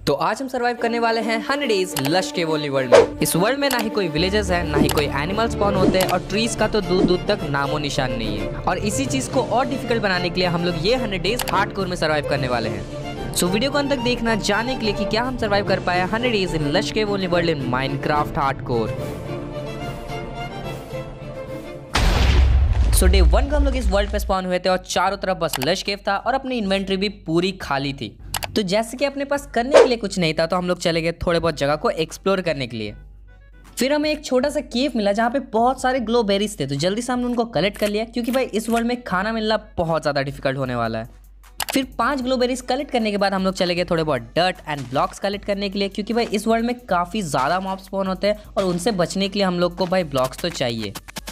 तो आज हम सरवाइव करने वाले हैं 100 days lush cave only world में। इस वर्ल्ड में ना ही कोई विलेजेस है, ना ही कोई एनिमल स्पॉन होते हैं और ट्रीज का तो दूर दूर तक नामो निशान नहीं है। और इसी चीज को और डिफिकल्ट बनाने के लिए हम लोग ये 100 डेज हार्डकोर में सरवाइव करने वाले हैं। सो वीडियो को अंत तक देखना जाने के लिए कि क्या हम सरवाइव कर पाए 100 days in lush cave only world in Minecraft hardcore. So day 1 को हम लोग इस वर्ल्ड पे स्पॉन हुए थे और चारों तरफ बस लश केव था और अपनी इन्वेंट्री भी पूरी खाली थी। तो जैसे कि अपने पास करने के लिए कुछ नहीं था तो हम लोग चले गए थोड़े बहुत जगह को एक्सप्लोर करने के लिए। फिर हमें एक छोटा सा केव मिला जहाँ पे बहुत सारे ग्लोबेरीज थे, तो जल्दी से हमने उनको कलेक्ट कर लिया क्योंकि भाई इस वर्ल्ड में खाना मिलना बहुत ज़्यादा डिफिकल्ट होने वाला है। फिर 5 ग्लोबेरीज कलेक्ट करने के बाद हम लोग चले गए थोड़े बहुत डर्ट एंड ब्लॉक्स कलेक्ट करने के लिए क्योंकि भाई इस वर्ल्ड में काफ़ी ज़्यादा मॉब स्पॉन होते हैं और उनसे बचने के लिए हम लोग को भाई ब्लॉक्स तो चाहिए।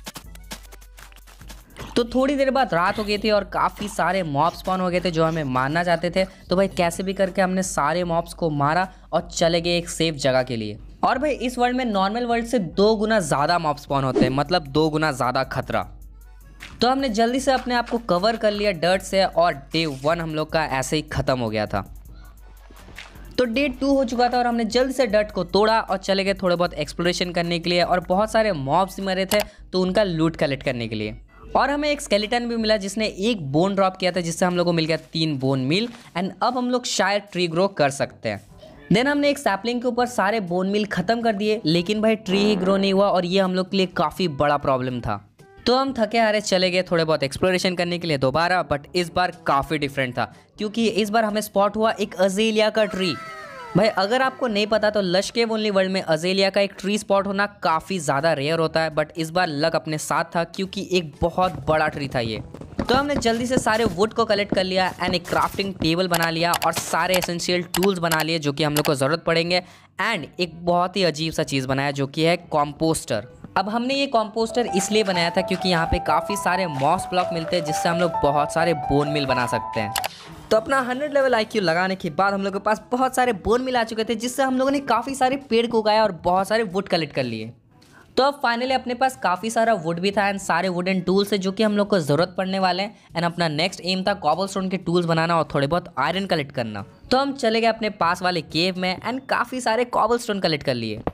तो थोड़ी देर बाद रात हो गई थी और काफ़ी सारे मॉब स्पॉन हो गए थे जो हमें मारना चाहते थे। तो भाई कैसे भी करके हमने सारे मॉब्स को मारा और चले गए एक सेफ जगह के लिए। और भाई इस वर्ल्ड में नॉर्मल वर्ल्ड से 2 गुना ज़्यादा मॉब स्पॉन होते हैं, मतलब 2 गुना ज़्यादा खतरा। तो हमने जल्दी से अपने आप को कवर कर लिया डर्ट से और डे 1 हम लोग का ऐसे ही ख़त्म हो गया था। तो डे 2 हो चुका था और हमने जल्दी से डर्ट को तोड़ा और चले गए थोड़े बहुत एक्सप्लोरेशन करने के लिए। और बहुत सारे मॉब्स मरे थे तो उनका लूट कलेक्ट करने के लिए। और हमें एक स्केलेटन भी मिला जिसने एक बोन ड्रॉप किया था, जिससे हम लोग को मिल गया 3 बोन मील एंड अब हम लोग शायद ट्री ग्रो कर सकते हैं। देन हमने एक सैपलिंग के ऊपर सारे बोन मील खत्म कर दिए, लेकिन भाई ट्री ही ग्रो नहीं हुआ और ये हम लोग के लिए काफ़ी बड़ा प्रॉब्लम था। तो हम थके हारे चले गए थोड़े बहुत एक्सप्लोरेशन करने के लिए दोबारा, बट इस बार काफ़ी डिफरेंट था क्योंकि इस बार हमें स्पॉट हुआ एक अज़ेलिया का ट्री। भाई अगर आपको नहीं पता तो लश केव ओनली वर्ल्ड में अज़ेलिया का एक ट्री स्पॉट होना काफ़ी ज़्यादा रेयर होता है, बट इस बार लक अपने साथ था क्योंकि एक बहुत बड़ा ट्री था ये। तो हमने जल्दी से सारे वुड को कलेक्ट कर लिया एंड एक क्राफ्टिंग टेबल बना लिया और सारे एसेंशियल टूल्स बना लिए जो कि हम लोग को ज़रूरत पड़ेंगे। एंड एक बहुत ही अजीब सा चीज़ बनाया जो कि है कॉम्पोस्टर। अब हमने ये कॉम्पोस्टर इसलिए बनाया था क्योंकि यहाँ पे काफ़ी सारे मॉस ब्लॉक मिलते हैं जिससे हम लोग बहुत सारे बोन मिल बना सकते हैं। तो अपना 100 लेवल IQ लगाने के बाद हम लोगों के पास बहुत सारे बोन मिल आ चुके थे, जिससे हम लोगों ने काफ़ी सारे पेड़ को उगाया और बहुत सारे वुड कलेक्ट कर लिए। तो अब फाइनली अपने पास काफ़ी सारा वुड भी था एंड सारे वुडन टूल्स है जो कि हम लोग को ज़रूरत पड़ने वाले हैं। एंड अपना नेक्स्ट एम था कॉबलस्टोन के टूल्स बनाना और थोड़े बहुत आयरन कलेक्ट करना। तो हम चले गए अपने पास वाले केव में एंड काफ़ी सारे कॉबलस्टोन कलेक्ट कर लिए।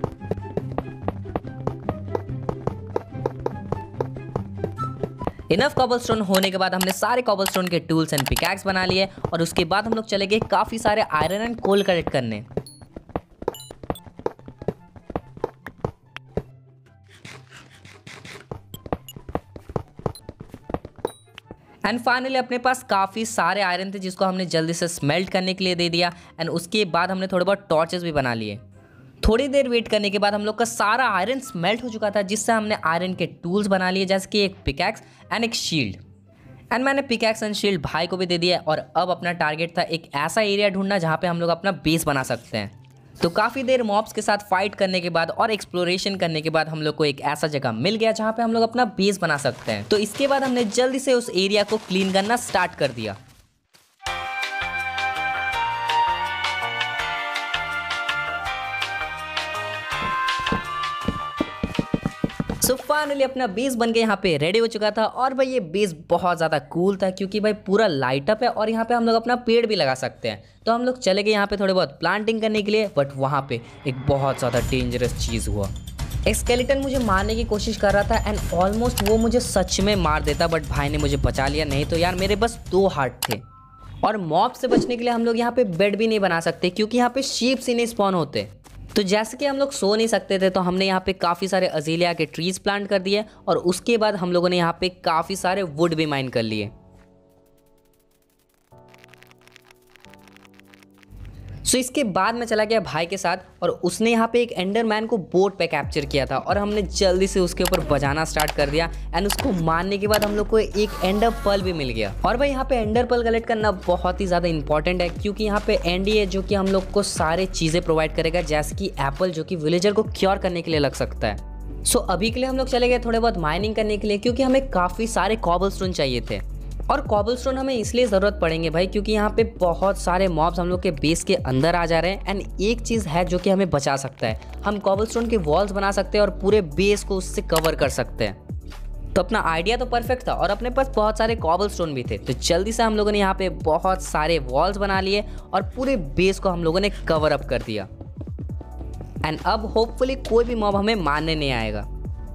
इनफ कॉबलस्टोन होने के बाद हमने सारे कॉबलस्टोन के टूल्स एंड पिकैक्स बना लिए और उसके बाद हम लोग चले गए काफ़ी सारे आयरन एंड कोल कलेक्ट करने। एंड फाइनली अपने पास काफ़ी सारे आयरन थे जिसको हमने जल्दी से स्मेल्ट करने के लिए दे दिया। एंड उसके बाद हमने थोड़े बहुत टॉर्चेस भी बना लिए। थोड़ी देर वेट करने के बाद हम लोग का सारा आयरन स्मेल्ट हो चुका था, जिससे हमने आयरन के टूल्स बना लिए जैसे कि एक पिकैक्स एंड एक शील्ड। एंड मैंने पिकैक्स एंड शील्ड भाई को भी दे दिया और अब अपना टारगेट था एक ऐसा एरिया ढूंढना जहाँ पे हम लोग अपना बेस बना सकते हैं। तो काफ़ी देर मॉब्स के साथ फाइट करने के बाद और एक्सप्लोरेशन करने के बाद हम लोग को एक ऐसा जगह मिल गया जहाँ पे हम लोग अपना बेस बना सकते हैं। तो इसके बाद हमने जल्दी से उस एरिया को क्लीन करना स्टार्ट कर दिया। सो फाइनली अपना बेस बन के यहाँ पे रेडी हो चुका था और भाई ये बेस बहुत ज़्यादा कूल था क्योंकि भाई पूरा लाइट अप है और यहाँ पे हम लोग अपना पेड़ भी लगा सकते हैं। तो हम लोग चले गए यहाँ पे थोड़े बहुत प्लांटिंग करने के लिए, बट वहाँ पे एक बहुत ज़्यादा डेंजरस चीज़ हुआ। एक स्केलेटन मुझे मारने की कोशिश कर रहा था एंड ऑलमोस्ट वो मुझे सच में मार देता, बट भाई ने मुझे बचा लिया, नहीं तो यार मेरे बस 2 हार्ट थे। और मॉब से बचने के लिए हम लोग यहाँ पे बेड भी नहीं बना सकते क्योंकि यहाँ पे शीप्स ही नहीं स्पॉन होते। तो जैसे कि हम लोग सो नहीं सकते थे तो हमने यहाँ पे काफ़ी सारे अज़ेलिया के ट्रीज प्लांट कर दिए और उसके बाद हम लोगों ने यहाँ पे काफ़ी सारे वुड भी माइन कर लिए। सो इसके बाद मैं चला गया भाई के साथ और उसने यहाँ पे एक एंडरमैन को बोट पे कैप्चर किया था और हमने जल्दी से उसके ऊपर बजाना स्टार्ट कर दिया। एंड उसको मारने के बाद हम लोग को एक एंडर पर्ल भी मिल गया। और भाई यहाँ पे एंडर पर्ल कलेक्ट करना बहुत ही ज़्यादा इंपॉर्टेंट है क्योंकि यहाँ पे एंडी है जो कि हम लोग को सारे चीज़ें प्रोवाइड करेगा, जैसे कि एप्पल जो कि विलेजर को क्योर करने के लिए लग सकता है। सो अभी के लिए हम लोग चले गए थोड़े बहुत माइनिंग करने के लिए क्योंकि हमें काफ़ी सारे कॉबलस्टोन चाहिए थे। और कॉबलस्टोन हमें इसलिए ज़रूरत पड़ेंगे भाई क्योंकि यहाँ पे बहुत सारे मॉब्स हम लोग के बेस के अंदर आ जा रहे हैं। एंड एक चीज़ है जो कि हमें बचा सकता है, हम कॉबलस्टोन के वॉल्स बना सकते हैं और पूरे बेस को उससे कवर कर सकते हैं। तो अपना आइडिया तो परफेक्ट था और अपने पास बहुत सारे कॉबलस्टोन भी थे, तो जल्दी से हम लोगों ने यहाँ पे बहुत सारे वॉल्स बना लिए और पूरे बेस को हम लोगों ने कवर अप कर दिया। एंड अब होपफुली कोई भी मॉब हमें मारने नहीं आएगा।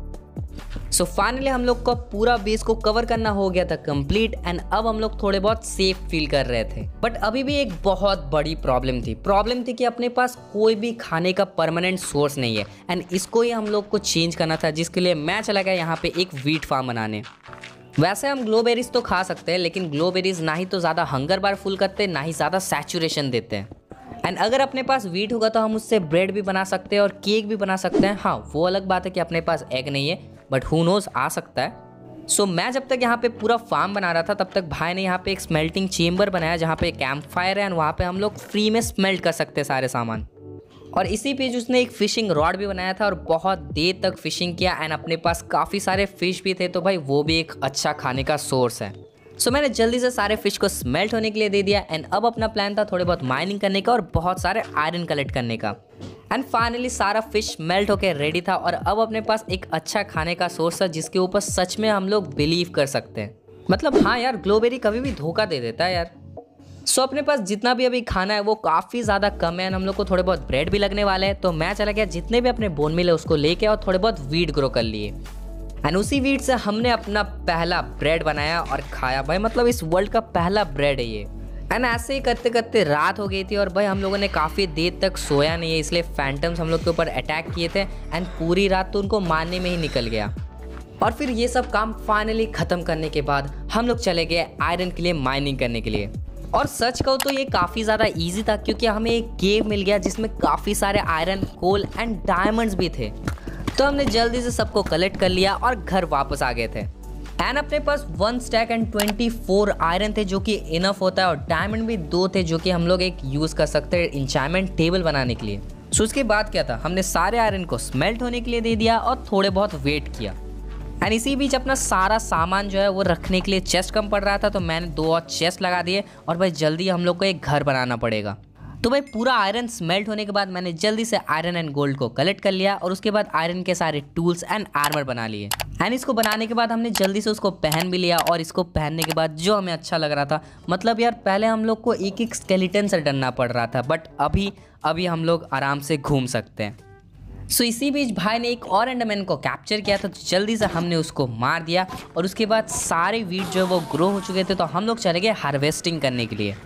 सो फाइनली हम लोग का पूरा बेस को कवर करना हो गया था कंप्लीट एंड अब हम लोग थोड़े बहुत सेफ फील कर रहे थे। बट अभी भी एक बहुत बड़ी प्रॉब्लम थी कि अपने पास कोई भी खाने का परमानेंट सोर्स नहीं है एंड इसको ही हम लोग को चेंज करना था, जिसके लिए मैं चला गया यहाँ पे एक व्हीट फार्म बनाने। वैसे हम ग्लोबेरीज तो खा सकते हैं, लेकिन ग्लोबेरीज ना ही तो ज़्यादा हंगर बार फुल करते, ना ही ज़्यादा सैचुरेशन देते हैं। एंड अगर अपने पास व्हीट होगा तो हम उससे ब्रेड भी बना सकते हैं और केक भी बना सकते हैं। हाँ, वो अलग बात है कि अपने पास एग नहीं है, बट हु नोज आ सकता है। सो मैं जब तक यहाँ पे पूरा फार्म बना रहा था तब तक भाई ने यहाँ पे एक स्मेल्टिंग चेम्बर बनाया जहाँ पे कैंप फायर है एंड वहाँ पे हम लोग फ्री में स्मेल्ट कर सकते हैं सारे सामान। और इसी पेज उसने एक फिशिंग रॉड भी बनाया था और बहुत देर तक फिशिंग किया एंड अपने पास काफ़ी सारे फिश भी थे, तो भाई वो भी एक अच्छा खाने का सोर्स है। सो मैंने जल्दी से सारे फिश को स्मेल्ट होने के लिए दे दिया एंड अब अपना प्लान था थोड़े बहुत माइनिंग करने का और बहुत सारे आयरन कलेक्ट करने का। एंड फाइनली सारा फिश मेल्ट होकर रेडी था और अब अपने पास एक अच्छा खाने का सोर्स था जिसके ऊपर सच में हम लोग बिलीव कर सकते हैं। मतलब हाँ यार, ग्लोबेरी कभी भी धोखा दे देता है यार। सो अपने पास जितना भी अभी खाना है वो काफ़ी ज़्यादा कम है एंड हम लोग को थोड़े बहुत ब्रेड भी लगने वाले हैं, तो मैं चला गया जितने भी अपने बोन मिले उसको लेके और थोड़े बहुत वीट ग्रो कर लिए एंड उसी वीट से हमने अपना पहला ब्रेड बनाया और खाया। भाई मतलब इस वर्ल्ड का पहला ब्रेड है ये। एंड ऐसे ही करते करते रात हो गई थी और भाई हम लोगों ने काफ़ी देर तक सोया नहीं है, इसलिए फैंटम्स हम लोग के ऊपर अटैक किए थे एंड पूरी रात तो उनको मारने में ही निकल गया। और फिर ये सब काम फाइनली ख़त्म करने के बाद हम लोग चले गए आयरन के लिए माइनिंग करने के लिए। और सच कहूँ तो ये काफ़ी ज़्यादा ईजी था क्योंकि हमें एक केव मिल गया जिसमें काफ़ी सारे आयरन, कोल एंड डायमंड्स भी थे। तो हमने जल्दी से सबको कलेक्ट कर लिया और घर वापस आ गए थे। एंड अपने पास 1 स्टैक एंड 24 आयरन थे जो कि इनफ होता है और डायमंड भी 2 थे जो कि हम लोग एक यूज़ कर सकते हैं इंचार्टमेंट टेबल बनाने के लिए। सो उसके बाद क्या था, हमने सारे आयरन को स्मेल्ट होने के लिए दे दिया और थोड़े बहुत वेट किया। एंड इसी बीच अपना सारा सामान जो है वो रखने के लिए चेस्ट कम पड़ रहा था, तो मैंने 2 और चेस्ट लगा दिए और भाई जल्दी हम लोग को एक घर बनाना पड़ेगा। तो भाई पूरा आयरन स्मेल्ट होने के बाद मैंने जल्दी से आयरन एंड गोल्ड को कलेक्ट कर लिया और उसके बाद आयरन के सारे टूल्स एंड आर्मर बना लिए। एंड इसको बनाने के बाद हमने जल्दी से उसको पहन भी लिया और इसको पहनने के बाद जो हमें अच्छा लग रहा था, मतलब यार पहले हम लोग को एक एक स्केलेटन से डरना पड़ रहा था, बट अभी हम लोग आराम से घूम सकते हैं। सो इसी बीच भाई ने एक और एंडरमैन को कैप्चर किया था, तो जल्दी से हमने उसको मार दिया और उसके बाद सारे वीट जो है वो ग्रो हो चुके थे, तो हम लोग चले गए हार्वेस्टिंग करने के लिए।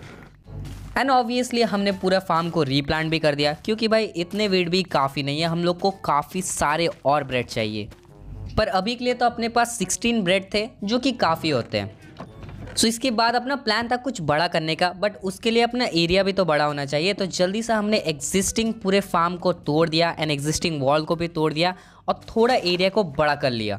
एंड ऑब्वियसली हमने पूरा फार्म को रीप्लांट भी कर दिया क्योंकि भाई इतने वीट भी काफ़ी नहीं है, हम लोग को काफ़ी सारे और ब्रेड चाहिए। पर अभी के लिए तो अपने पास 16 ब्रेड थे जो कि काफ़ी होते हैं। सो इसके बाद अपना प्लान था कुछ बड़ा करने का, बट उसके लिए अपना एरिया भी तो बड़ा होना चाहिए, तो जल्दी से हमने एग्जिस्टिंग पूरे फार्म को तोड़ दिया एंड एग्जिस्टिंग वॉल को भी तोड़ दिया और थोड़ा एरिया को बड़ा कर लिया।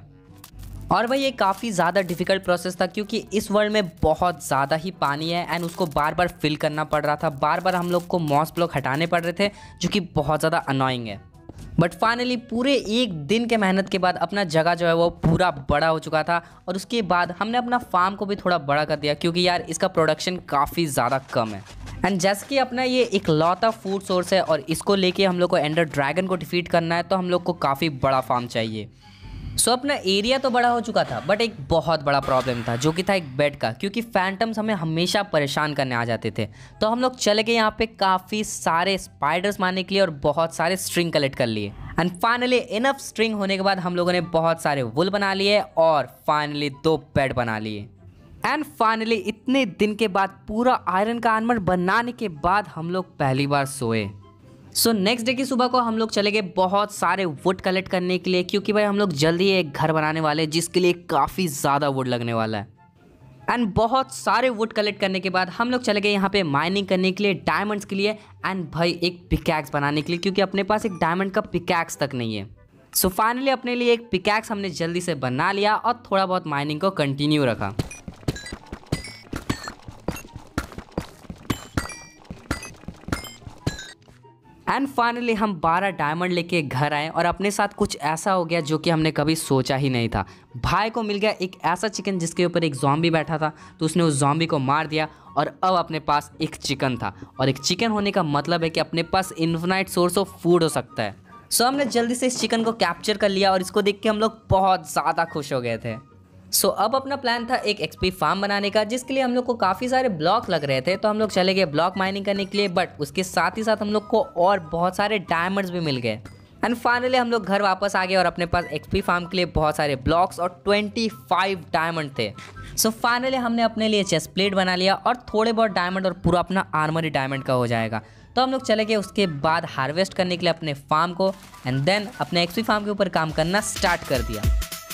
और भाई ये काफ़ी ज़्यादा डिफिकल्ट प्रोसेस था क्योंकि इस वर्ल्ड में बहुत ज़्यादा ही पानी है एंड उसको बार बार फिल करना पड़ रहा था, बार बार हम लोग को मॉस ब्लॉक हटाने पड़ रहे थे जो कि बहुत ज़्यादा अनोइंग है। बट फाइनली पूरे एक दिन के मेहनत के बाद अपना जगह जो है वो पूरा बड़ा हो चुका था और उसके बाद हमने अपना फार्म को भी थोड़ा बड़ा कर दिया क्योंकि यार इसका प्रोडक्शन काफ़ी ज़्यादा कम है। एंड जैसे कि अपना ये एक लौता फूड सोर्स है और इसको लेके हम लोग को एंडर ड्रैगन को डिफीट करना है, तो हम लोग को काफ़ी बड़ा फार्म चाहिए। सो अपना एरिया तो बड़ा हो चुका था, बट एक बहुत बड़ा प्रॉब्लम था जो कि था एक बेड का, क्योंकि फैंटम्स हमें हमेशा परेशान करने आ जाते थे। तो हम लोग चले गए यहाँ पे काफ़ी सारे स्पाइडर्स मारने के लिए और बहुत सारे स्ट्रिंग कलेक्ट कर लिए। एंड फाइनली इनफ स्ट्रिंग होने के बाद हम लोगों ने बहुत सारे वुल बना लिए और फाइनली 2 बेड बना लिए। एंड फाइनली इतने दिन के बाद पूरा आयरन का आर्मर बनाने के बाद हम लोग पहली बार सोए। सो नेक्स्ट डे की सुबह को हम लोग चले गए बहुत सारे वुड कलेक्ट करने के लिए क्योंकि भाई हम लोग जल्दी एक घर बनाने वाले हैं जिसके लिए काफ़ी ज़्यादा वुड लगने वाला है। एंड बहुत सारे वुड कलेक्ट करने के बाद हम लोग चले गए यहाँ पे माइनिंग करने के लिए डायमंड्स के लिए एंड भाई एक पिकैक्स बनाने के लिए क्योंकि अपने पास एक डायमंड का पिकैक्स तक नहीं है। सो फाइनली अपने लिए एक पिकैक्स हमने जल्दी से बना लिया और थोड़ा बहुत माइनिंग को कंटिन्यू रखा। एंड फाइनली हम 12 डायमंड लेके घर आए और अपने साथ कुछ ऐसा हो गया जो कि हमने कभी सोचा ही नहीं था। भाई को मिल गया एक ऐसा चिकन जिसके ऊपर एक ज़ॉम्बी बैठा था, तो उसने उस ज़ॉम्बी को मार दिया और अब अपने पास एक चिकन था और एक चिकन होने का मतलब है कि अपने पास इन्फिनाइट सोर्स ऑफ फूड हो सकता है। सो हमने जल्दी से इस चिकन को कैप्चर कर लिया और इसको देख के हम लोग बहुत ज़्यादा खुश हो गए थे। सो अब अपना प्लान था एक एक्सपी फार्म बनाने का, जिसके लिए हम लोग को काफ़ी सारे ब्लॉक लग रहे थे। तो हम लोग चले गए ब्लॉक माइनिंग करने के लिए, बट उसके साथ ही साथ हम लोग को और बहुत सारे डायमंड्स भी मिल गए। एंड फाइनली हम लोग घर वापस आ गए और अपने पास एक्सपी फार्म के लिए बहुत सारे ब्लॉक्स और 25 डायमंड थे। सो फाइनली हमने अपने लिए चेस्ट प्लेट बना लिया और थोड़े बहुत डायमंड और पूरा अपना आर्मर ही डायमंड का हो जाएगा। तो हम लोग चले गए उसके बाद हार्वेस्ट करने के लिए अपने फार्म को, एंड देन अपने एक्सपी फार्म के ऊपर काम करना स्टार्ट कर दिया।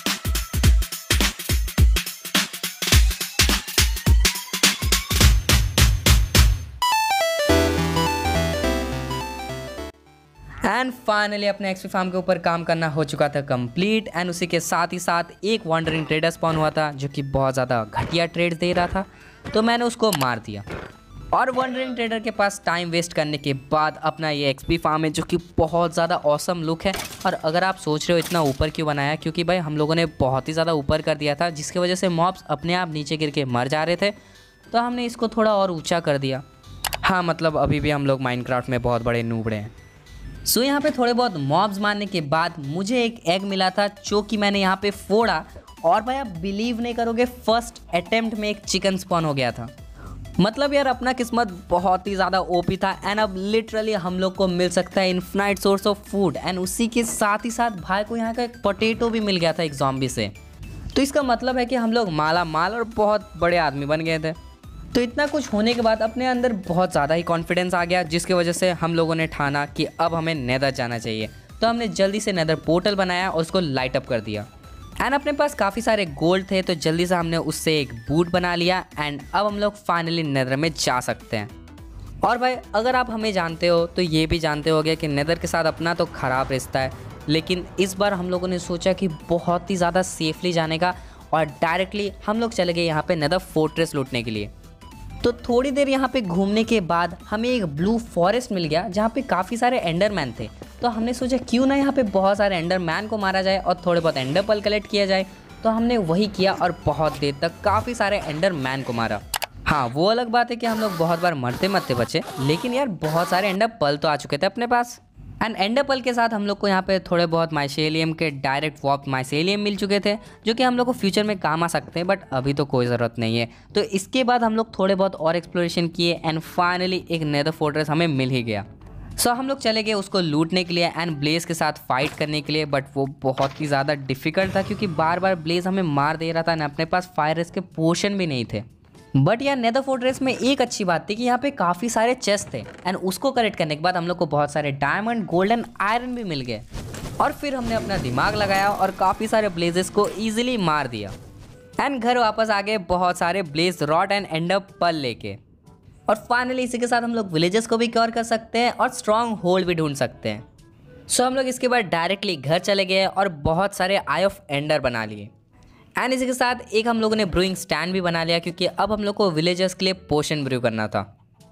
एंड फाइनली अपने एक्सपी फार्म के ऊपर काम करना हो चुका था कंप्लीट। एंड उसी के साथ ही साथ एक वॉन्डरिंग ट्रेडर स्पॉन हुआ था जो कि बहुत ज़्यादा घटिया ट्रेड दे रहा था, तो मैंने उसको मार दिया। और वॉन्डरिंग ट्रेडर के पास टाइम वेस्ट करने के बाद अपना ये एक्सपी फार्म है जो कि बहुत ज़्यादा ऑसम लुक है। और अगर आप सोच रहे हो इतना ऊपर क्यों बनाया, क्योंकि भाई हम लोगों ने बहुत ही ज़्यादा ऊपर कर दिया था, जिसकी वजह से मॉब्स अपने आप नीचे गिर के मर जा रहे थे। तो हमने इसको थोड़ा और ऊँचा कर दिया। हाँ, मतलब अभी भी हम लोग माइनक्राफ्ट में बहुत बड़े नूबड़े हैं। सो यहाँ पे थोड़े बहुत मॉब्स मारने के बाद मुझे एक एग मिला था जो कि मैंने यहाँ पे फोड़ा, और भाई आप बिलीव नहीं करोगे, फर्स्ट अटेम्प्ट में एक चिकन स्पॉन हो गया था। मतलब यार अपना किस्मत बहुत ही ज़्यादा ओपी था। एंड अब लिटरली हम लोग को मिल सकता है infinite source of food, and उसी के साथ ही साथ भाई को यहाँ का एक पोटैटो भी मिल गया था एक ज़ॉम्बी से। तो इसका मतलब है कि हम लोग माला माल और बहुत बड़े आदमी बन गए थे। तो इतना कुछ होने के बाद अपने अंदर बहुत ज़्यादा ही कॉन्फिडेंस आ गया, जिसकी वजह से हम लोगों ने ठाना कि अब हमें नेदर जाना चाहिए। तो हमने जल्दी से नेदर पोर्टल बनाया और उसको लाइट अप कर दिया। एंड अपने पास काफ़ी सारे गोल्ड थे, तो जल्दी से हमने उससे एक बूट बना लिया। एंड अब हम लोग फाइनली नेदर में जा सकते हैं। और भाई अगर आप हमें जानते हो तो ये भी जानते होगे कि नेदर के साथ अपना तो ख़राब रिश्ता है, लेकिन इस बार हम लोगों ने सोचा कि बहुत ही ज़्यादा सेफली जाने का, और डायरेक्टली हम लोग चले गए यहाँ पे नेदर फोर्ट्रेस लूटने के लिए। तो थोड़ी देर यहाँ पे घूमने के बाद हमें एक ब्लू फॉरेस्ट मिल गया जहाँ पे काफ़ी सारे एंडरमैन थे। तो हमने सोचा क्यों ना यहाँ पे बहुत सारे एंडरमैन को मारा जाए और थोड़े बहुत एंडर पर्ल कलेक्ट किया जाए। तो हमने वही किया और बहुत देर तक काफ़ी सारे एंडरमैन को मारा। हाँ, वो अलग बात है कि हम लोग बहुत बार मरते मरते बचे, लेकिन यार बहुत सारे एंडर पर्ल तो आ चुके थे अपने पास। एंड एंडर पर्ल के साथ हम लोग को यहाँ पे थोड़े बहुत माइसेलियम के डायरेक्ट वॉप माइसेलियम मिल चुके थे, जो कि हम लोग को फ्यूचर में काम आ सकते हैं, बट अभी तो कोई ज़रूरत नहीं है। तो इसके बाद हम लोग थोड़े बहुत और एक्सप्लोरेशन किए एंड फाइनली एक नेदर फोर्ट्रेस हमें मिल ही गया। सो हम लोग चले गए उसको लूटने के लिए एंड ब्लेज के साथ फाइट करने के लिए, बट वो बहुत ही ज़्यादा डिफिकल्ट था क्योंकि बार बार ब्लेज हमें मार दे रहा था एंड अपने पास फायर रेस के पोर्शन भी नहीं थे। बट यार नेदर फोर्ट्रेस में एक अच्छी बात थी कि यहाँ पे काफ़ी सारे चेस्ट थे, एंड उसको कलेक्ट करने के बाद हम लोग को बहुत सारे डायमंड, गोल्डन, आयरन भी मिल गए। और फिर हमने अपना दिमाग लगाया और काफ़ी सारे ब्लेजेस को ईजिली मार दिया। एंड घर वापस आ गए बहुत सारे blaze rod and ender pearl लेके। और फाइनली इसी के साथ हम लोग विलेजेस को भी कवर कर सकते हैं और स्ट्रॉन्ग होल्ड भी ढूंढ सकते हैं। सो हम लोग इसके बाद डायरेक्टली घर चले गए और बहुत सारे आई ऑफ एंडर बना लिए। एंड इसी के साथ एक हम लोगों ने ब्रूइंग स्टैंड भी बना लिया, क्योंकि अब हम लोग को विलेजर्स के लिए पोशन ब्रू करना था।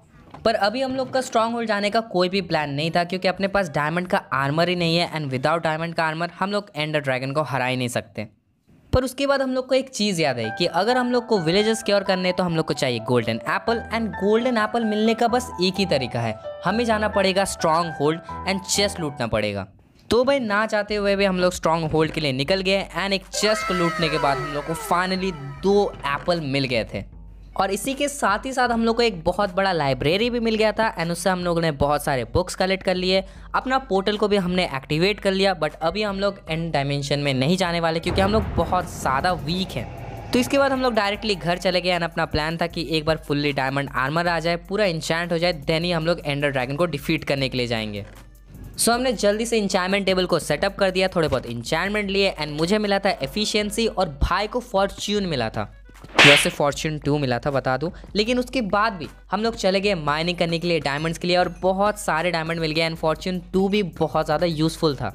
पर अभी हम लोग का स्ट्रॉन्ग होल्ड जाने का कोई भी प्लान नहीं था, क्योंकि अपने पास डायमंड का आर्मर ही नहीं है, एंड विदाउट डायमंड का आर्मर हम लोग एंडर ड्रैगन को हरा ही नहीं सकते। पर उसके बाद हम लोग को एक चीज़ याद आई कि अगर हम लोग को विलेजर्स क्योर करने तो हम लोग को चाहिए golden apple. And golden apple मिलने का बस एक ही तरीका है, हमें जाना पड़ेगा स्ट्रॉन्ग होल्ड एंड चेस्ट लूटना पड़ेगा। तो भाई ना चाहते हुए भी हम लोग स्ट्रॉन्ग होल्ड के लिए निकल गए। एंड एक चेस्ट को लूटने के बाद हम लोग को फाइनली 2 एप्पल मिल गए थे। और इसी के साथ ही साथ हम लोग को एक बहुत बड़ा लाइब्रेरी भी मिल गया था, एंड उससे हम लोगों ने बहुत सारे बुक्स कलेक्ट कर लिए। अपना पोर्टल को भी हमने एक्टिवेट कर लिया, बट अभी हम लोग एंड डायमेंशन में नहीं जाने वाले क्योंकि हम लोग बहुत ज़्यादा वीक हैं। तो इसके बाद हम लोग डायरेक्टली घर चले गए एंड अपना प्लान था कि एक बार फुल्ली डायमंड आर्मर आ जाए, पूरा इंचैंट हो जाए, देन ही हम लोग एंडर ड्रैगन को डिफीट करने के लिए जाएंगे। सो हमने जल्दी से इंचैनमेंट टेबल को सेटअप कर दिया, थोड़े बहुत इंचैनमेंट लिए, एंड मुझे मिला था एफिशिएंसी और भाई को फॉर्च्यून मिला था। वैसे फॉर्च्यून 2 मिला था बता दूं, लेकिन उसके बाद भी हम लोग चले गए माइनिंग करने के लिए डायमंड्स के लिए, और बहुत सारे डायमंड मिल गए एंड फॉर्च्यून 2 भी बहुत ज़्यादा यूज़फुल था।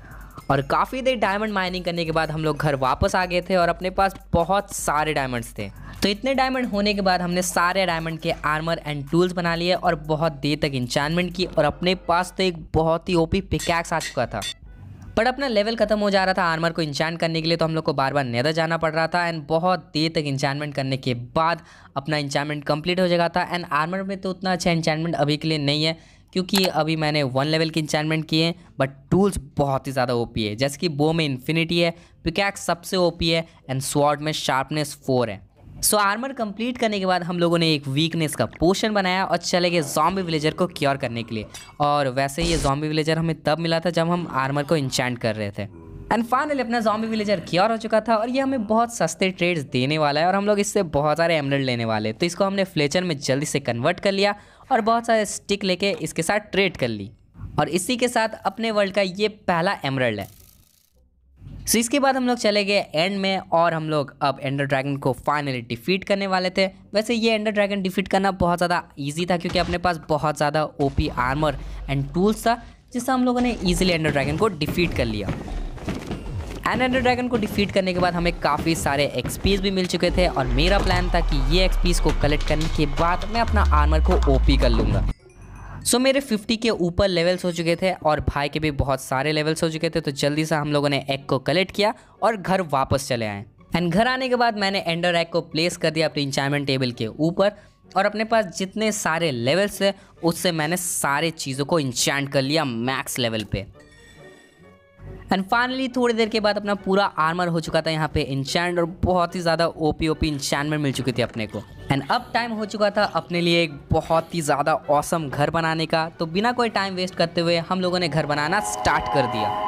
और काफ़ी देर डायमंड माइनिंग करने के बाद हम लोग घर वापस आ गए थे और अपने पास बहुत सारे डायमंड्स थे। तो इतने डायमंड होने के बाद हमने सारे डायमंड के आर्मर एंड टूल्स बना लिए और बहुत देर तक इंचैनमेंट की, और अपने पास तो एक बहुत ही ओपी पिकैक्स आ चुका था। बट अपना लेवल खत्म हो जा रहा था आर्मर को इंचैंट करने के लिए, तो हम लोग को बार बार नेदर जाना पड़ रहा था। एंड बहुत देर तक इंचैनमेंट करने के बाद अपना इंचैनमेंट कंप्लीट हो जाएगा था। एंड आर्मर में तो उतना अच्छा इंचैनमेंट अभी के लिए नहीं है, क्योंकि अभी मैंने 1 लेवल की इंचैंटमेंट की है, बट टूल्स बहुत ही ज़्यादा ओपी है। जैसे कि बो में इन्फिनिटी है, पिकैक्स सबसे ओपी है एंड स्वॉर्ड में शार्पनेस 4 है। सो आर्मर कंप्लीट करने के बाद हम लोगों ने एक वीकनेस का पोशन बनाया और चले गए ज़ॉम्बी विलेजर को क्योर करने के लिए। और वैसे ये ज़ॉम्बी विलेजर हमें तब मिला था जब हम आर्मर को इंचैंट कर रहे थे। एंड फाइनली अपना ज़ॉम्बी विलेजर क्योर हो चुका था और ये हमें बहुत सस्ते ट्रेड्स देने वाला है और हम लोग इससे बहुत सारे एमरल्ड लेने वाले हैं। तो इसको हमने फ्लेचर में जल्दी से कन्वर्ट कर लिया और बहुत सारे स्टिक लेके इसके साथ ट्रेड कर ली। और इसी के साथ अपने वर्ल्ड का ये पहला एमरल्ड है। सो इसके बाद हम लोग चले गए एंड में और हम लोग अब एंडर ड्रैगन को फाइनली डिफीट करने वाले थे। वैसे ये एंडर ड्रैगन डिफीट करना बहुत ज़्यादा इजी था क्योंकि अपने पास बहुत ज़्यादा ओपी आर्मर एंड टूल्स था, जिससे हम लोगों ने ईजिली एंडर ड्रैगन को डिफीट कर लिया। एंड एंडर ड्रैगन को डिफीट करने के बाद हमें काफ़ी सारे एक्सपीज भी मिल चुके थे और मेरा प्लान था कि ये एक्सपीज को कलेक्ट करने के बाद मैं अपना आर्मर को ओपी कर लूँगा। सो मेरे 50 के ऊपर लेवल्स हो चुके थे और भाई के भी बहुत सारे लेवल्स हो चुके थे। तो जल्दी से हम लोगों ने एग को कलेक्ट किया और घर वापस चले आए। एंड घर आने के बाद मैंने एंडर एग को प्लेस कर दिया अपनी इंचैंटमेंट टेबल के ऊपर और अपने पास जितने सारे लेवल्स थे उससे मैंने सारे चीज़ों को इंचैंट कर लिया मैक्स लेवल पे। एंड फाइनली थोड़ी देर के बाद अपना पूरा आर्मर हो चुका था यहाँ पे इंचैंट और बहुत ही ज़्यादा ओपी इंचैंटमेंट मिल चुकी थी अपने को। एंड अब टाइम हो चुका था अपने लिए एक बहुत ही ज़्यादा ऑसम घर बनाने का। तो बिना कोई टाइम वेस्ट करते हुए हम लोगों ने घर बनाना स्टार्ट कर दिया।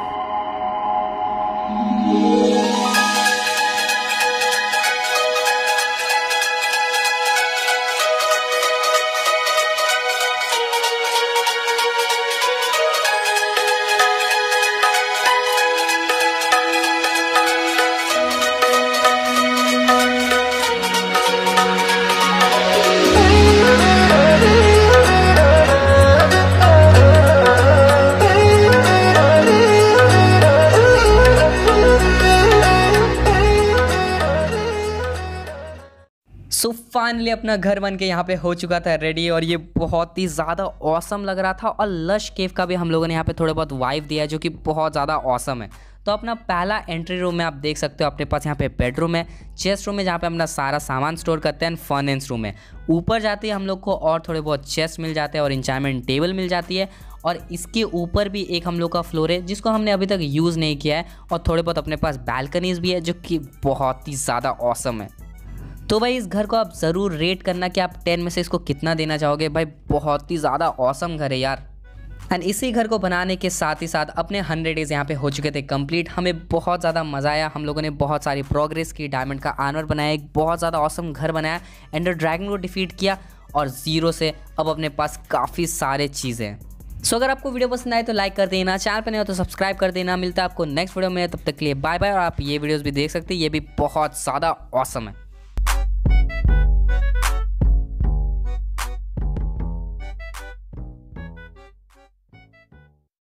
सो फाइनली अपना घर बन के यहाँ पे हो चुका था रेडी और ये बहुत ही ज़्यादा ऑसम लग रहा था। और लश केव का भी हम लोगों ने यहाँ पे थोड़ा बहुत वाइब दिया जो कि बहुत ज़्यादा ऑसम है। तो अपना पहला एंट्री रूम में आप देख सकते हो अपने पास यहाँ पे बेडरूम है, चेस्ट रूम है जहाँ पे अपना सारा सामान स्टोर करते हैं, फर्नेस रूम है। ऊपर जाते ही हम लोग को और थोड़े बहुत चेस्ट मिल जाते हैं और इंचैंटमेंट टेबल मिल जाती है। और इसके ऊपर भी एक हम लोग का फ्लोर है जिसको हमने अभी तक यूज़ नहीं किया है। और थोड़े बहुत अपने पास बैल्कनीज भी है जो कि बहुत ही ज़्यादा ऑसम है। तो भाई इस घर को आप ज़रूर रेट करना कि आप 10 में से इसको कितना देना चाहोगे। भाई बहुत ही ज़्यादा ऑसम घर है यार। एंड इसी घर को बनाने के साथ ही साथ अपने 100 डेज़ यहाँ पे हो चुके थे कंप्लीट। हमें बहुत ज़्यादा मज़ा आया, हम लोगों ने बहुत सारी प्रोग्रेस की, डायमंड का आर्मर बनाया, एक बहुत ज़्यादा ऑसम घर बनाया, एंडर ड्रैगन को डिफीट किया और ज़ीरो से अब अपने पास काफ़ी सारे चीज़ें हैं। सो अगर आपको वीडियो पसंद आए तो लाइक कर देना, चैनल पर नहीं हो तो सब्सक्राइब कर देना। मिलता है आपको नेक्स्ट वीडियो में, तब तक के लिए बाय बाय। और आप ये वीडियोस भी देख सकते हैं, ये भी बहुत ज़्यादा ऑसम है।